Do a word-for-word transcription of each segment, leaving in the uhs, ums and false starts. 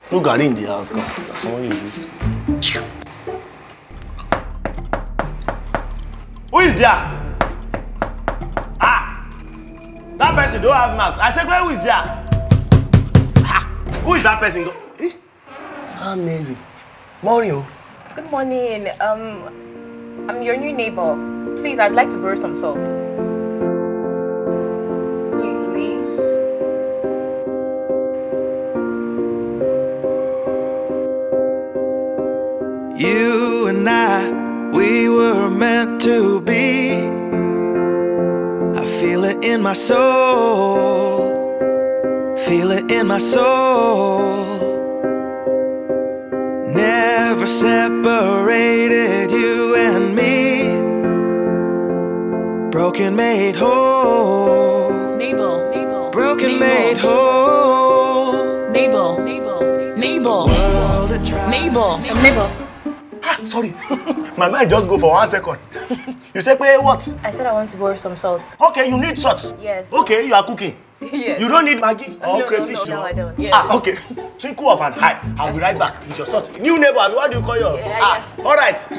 No Gary in the house, come. Someone you used. Who is there? Ah! That person don't have mask. I said, who is there? Ah! Who is that person? Eh? Amazing. Morning. Good morning. Um, I'm your new neighbor. Please, I'd like to borrow some salt. Please. You and I, we were meant to be. I feel it in my soul. Feel it in my soul. Never separated, you and me. Broken made whole. Neighbor, neighbor. Broken neighbor. made whole. Neighbor, neighbor, neighbor, neighbor, neighbor. Neighbor. Ah, sorry. My mind just go for one second. You said, "Pay what?" I said I want to borrow some salt. Okay, you need salt. Yes. Okay, you are cooking. Yes. You don't need Maggi or no, crayfish, no, no, no, I don't. Yes. Ah, okay. Twinkle of an eye. I'll be right back with your salt. New neighbor, what do you call your? Yeah, ah, yeah. all right.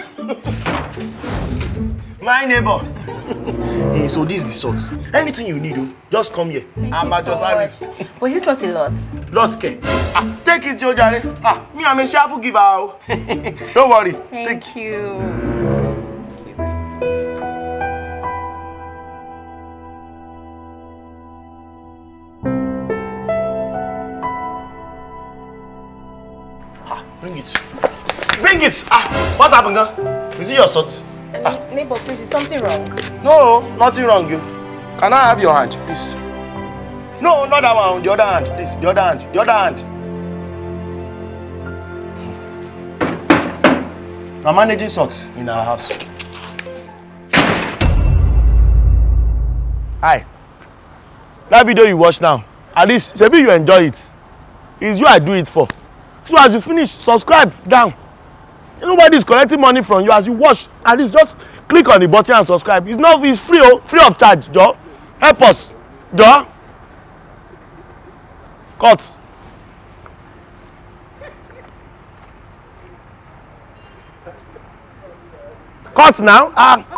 My neighbor. Hey, so this is the salt. Anything you need, oh, just come here. Thank I'm you at your so service. much. But it's not a lot. Lot care. Ah, take it, Joe Jare. Ah, me, I'm a cheerful giver. Oh. Don't worry. Thank take. you. Ah, bring it. Bring it. Ah, what happened, girl? Is it your salt? Um, Ah. Neighbor, please, is something wrong? No, nothing wrong, you. Can I have your hand, please? No, not that one. The other hand, please. The other hand. The other hand. I'm managing salt in our house. Hi. That video you watch now, at least, maybe you enjoy it. It's you I do it for. So as you finish, subscribe down. Nobody is collecting money from you. As you watch, at least just click on the button and subscribe. It's not, it's free, oh, free of charge, Joe. Help us, Joe. Cut. Cut now. Ah.